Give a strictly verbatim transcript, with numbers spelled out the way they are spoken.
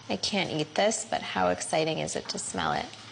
I can't eat this, but how exciting is it to smell it?